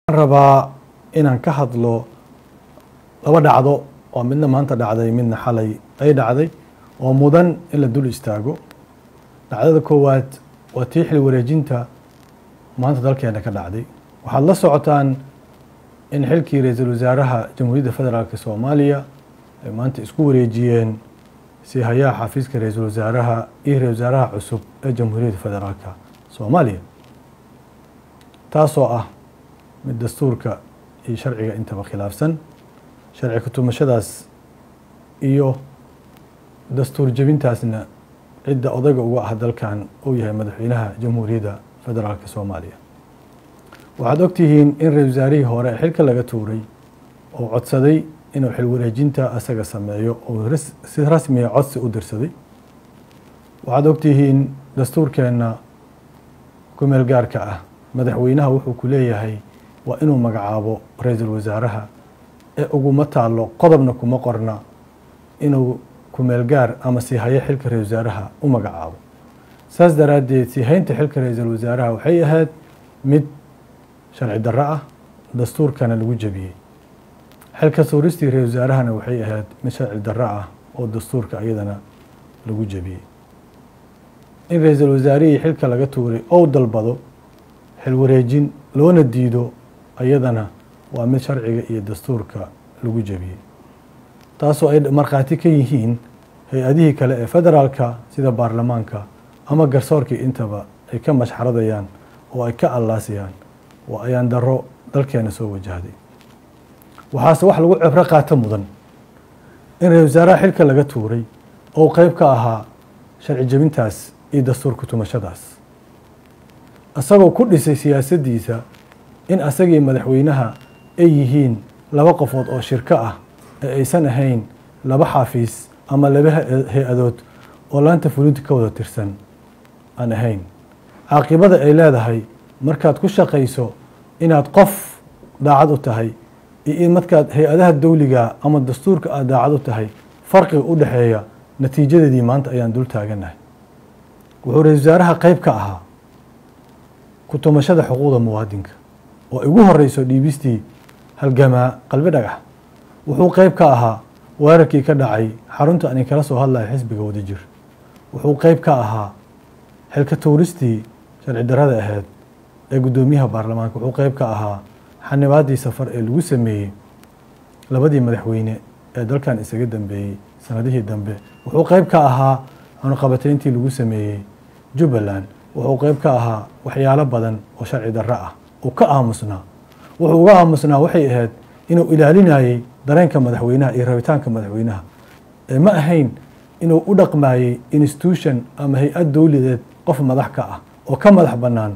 rabaa inaan ka hadlo laba dhacdo oo midna maanta dhacday midna xalay ay dhacday oo mudan in la dul istaago. dhacdada koowaad waa tii xil wareejinta maanta dalkeena ka dhacday. waxaad la socotaan in xilkii ra-iisul wasaaraha jamhuuriyadda federaalk Soomaaliya ay maanta isku wareejiyeen si hayaha xafiiska ra-iisul wasaaraha iyo ra-iisul wasaaraha cusub ee jamhuuriyadda federaalk Soomaaliya, taasoo ah mid dastuurka iyo sharciga intaba khilaafsan. sharci ku tumashadaas iyo dastuur jebintaasna cidda odayga uga ah dalkan uu yahay madaxweynaha jamhuuriyadda federaalk Soomaaliya. waxaad ogtihiin in ra-iisul wasaarihii hore xilka laga tuuray oo codsaday inuu xil wareejinta asaga sameeyo oo si rasmiya codsi u dirsaday. waxaad ogtihiin dastuurkeenna ku meel gaarka ah madaxweynaha wuxuu ku leeyahay waa inuu magacaabo ra-iisul wasaaraha ee uguma taalo qodobna kuma qorna inuu ku meel gaar ama sii hayo xilka ra-iisul wasaaraha u magacaabo. saas daraaddeed sii haynta xilka ra-iisul wasaaraha waxay ahayd mid sharci darro ah, dastuurkana lagu jebiyey. xilka suuristii ra-iisul wasaarahana waxay ahayd mid sharci darro ah oo dastuurka iyadana lagu jebiyey. in ra-iisul wasaarihii xilka laga tuuray ou dalbado xil wareejin loona diido iyadana waa mid sharciga iyo dastuurka lagu jebiyey, taasoo ay markhaati ka yihiin hay-adihii kale ee federaalka sida baarlamaanka ama garsoorkii intaba ay ka mashxaradayaan oo ay ka allaasayaan. waa ayaan darro dalkeena soo wajahday. waxaase wax lagu cibro qaato mudan in ra-iisul wasaaraha xilka laga tuuray oo qeyb ka ahaa sharci jebintaas iyo dastuur ku tumashadaas, isagoo ku dhisay siyaasaddiisa in asagii madaxweynaha ay yihiin laba qofood oo shirko ah ee aysan ahayn laba xafiis ama laba hay-adood oo laanta fulinta ka wada tirsan aan ahayn. caaqibada ay leedahay markaad ku shaqayso inaad qof daacad u tahay iyo in markaad hay-adaha dawliga ama dastuurka aad daacad u tahay, farqiga u dhexeeya natiijadeedii maanta ayaan dul taaganahay. wuxuu ra-iisul wasaaraha qeyb ka ahaa ku tumashada xuquuqda muwaadinka oo ugu horeyso dhiibistii halgamaa qalbi dhagax. wuxuu qeyb ka ahaa weerarkii ka dhacay xarunta aan kala soo hadlaya xisbiga wadajir. wuxuu qeyb ka ahaa xilka tuuristii sharci darrada ahayd ee guddoomiyaha baarlamaanka. wuxuu qeyb ka ahaa xanibaadii safar ee lagu sameeyey labadii madaxweyne ee dalkan isaga dambeeyey sanadihii dambe. wuxuu qeyb ka ahaa cunaqabatayntii lagu sameeyey Jubbaland. wuxuu qeyb ka ahaa waxyaalo badan oo sharci darro ah uu ka aamusnaa. wuxuu uga aamusnaa waxay ahayd inuu ilaalinayey dareenka madaxweynaha iyo rabitaanka madaxweynaha, ee ma ahayn inuu u dhaqmaayey institution ama hay-ad dowladeed qof madax ka ah oo ka madax bannaan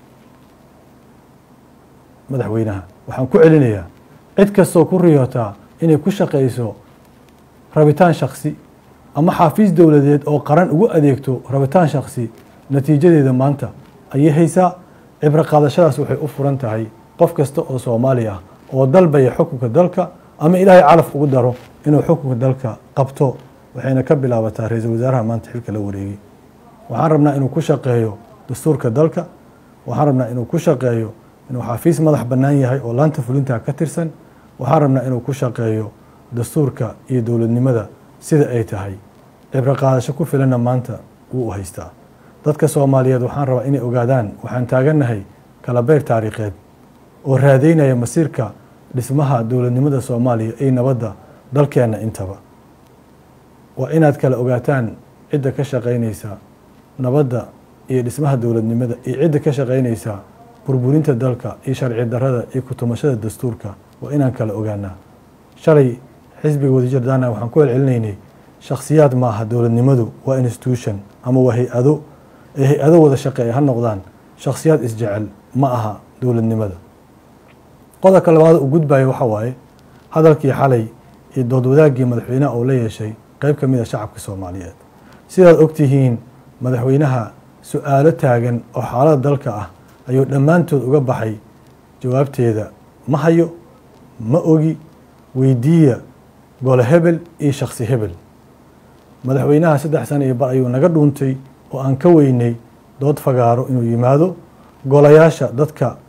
madaxweynaha. waxaan ku celinayaa cid kastoo ku riyootaa inay ku shaqayso rabitaan shaksi ama xafiis dowladeed oo qaran ugu adeegto rabitaan shaksi, natiijadeeda maanta ayay haysaa. cibro qaadashadaas waxay u furan tahay qof kasta oo Soomaali ah oo dalbaya xukunka dalka ama ilaahay calaf ugu daro inuu xukunka dalka qabto. waxayna ka bilaabataa ra-iisul wasaaraha maanta xilka la wareegay. waxaan rabnaa inuu ku shaqeeyo dastuurka dalka. waxaan rabnaa inuu ku shaqeeyo inuu xafiis madax bannaan yahay oo laanta fulinta ka tirsan. waxaan rabnaa inuu ku shaqeeyo dastuurka iyo dowladnimada sida ay tahay. cibro qaadasho ku filanna maanta wuu u haystaa. dadka Soomaaliyeed waxaan rabaa inay ogaadaan waxaan taagannahay kala beer taariikheed oo raadeynaya masiirka dhismaha dowladnimada Soomaaliya iyo nabadda dalkeena intaba. waa inaad kala ogaataan cidda ka shaqaynaysa nabadda iyo dhismaha dowladnimada iyo cidda ka shaqaynaysa burburinta dalka iyo sharci darrada iyo ku tumashada dastuurka. waa inaan kala ogaanaa. shalay xisbiga wadajir daana waxaan ku celcelinaynay shakhsiyaad ma aha dowladnimadu, waa institution ama waa hay-ado ee hay-ado wada shaqeeya ha noqdaan. shakhsiyaad isjecel ma aha dowladnimada. qodobka labaad u gudbaya waxa waaye hadalkii xalay iyo dood wadaagii madaxweynaha oo la yeeshay qeyb ka mid a shacabka Soomaaliyeed. sidaad ogtihiin madaxweynaha su-aalo taagan oo xaalada dalka ah ayuu dhammaantood uga baxay jawaabteeda ma hayo, ma ogi, weydiiya gole hebel iyo shakhsi hebel. madaxweynaha 3 sano iyo bar ayuu naga dhuuntay oo aan ka weynay dood fagaaro inuu yimaado golayaasha dadka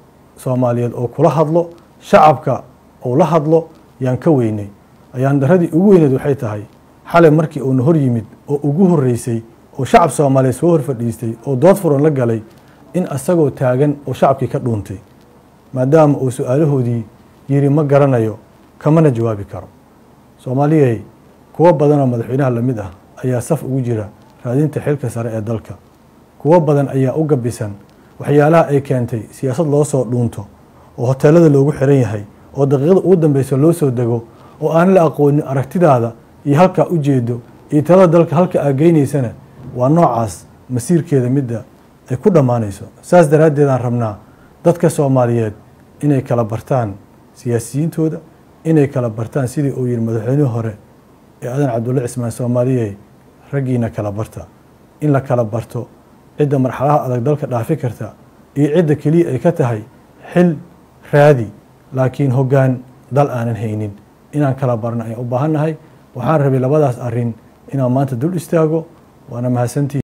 soomaaliyeed oo kula hadlo shacabka oo la hadlo yaan ka weynay. ayaan daradii ugu weyneed waxay tahay xalay markii uuna hor yimid oo ugu horreysay oo shacab soomaaliyeed soo hor fadhiistay oo dood furan la galay in asagoo taagan oo shacabkii ka dhuuntay maadaama uu su-aalahoodii yiri ma garanayo kamana jawaabi karo. soomaaliyey kuwo badan oo madaxweynaha lamid ah ayaa saf ugu jira raadinta xilka sare ee dalka. kuwo badan ayaa u gabisan waxyaalaha ay keentay siyaasad loo soo dhuunto oo hoteelada loogu xiran yahay oo daqiiqada ugu dambeysa loo soo dego oo aan la aqoonin aragtidaada iyo halkaa u jeedo iyo talada dalka halka aa geynaysana waa noocaas masiirkeeda midda ay ku dhammaanayso. saas daraaddeedaan rabnaa dadka soomaaliyeed inay kala bartaan siyaasiyiintooda, inay kala bartaan sidii uu yiri madaxweynihii hore ee aadan cabdulle cismaan soomaaliyey raggiina kala barta. in la kala barto cidda marxalaha adag dalka dhaafi karta iyo cidda keliya ay ka tahay xil raadi laakiin hoggaan dal aanan haynin inaan kala barno ayaan u baahannahay. waxaan rabay labadaas arrin inaan maanta dul istaago. waana mahadsantihiin.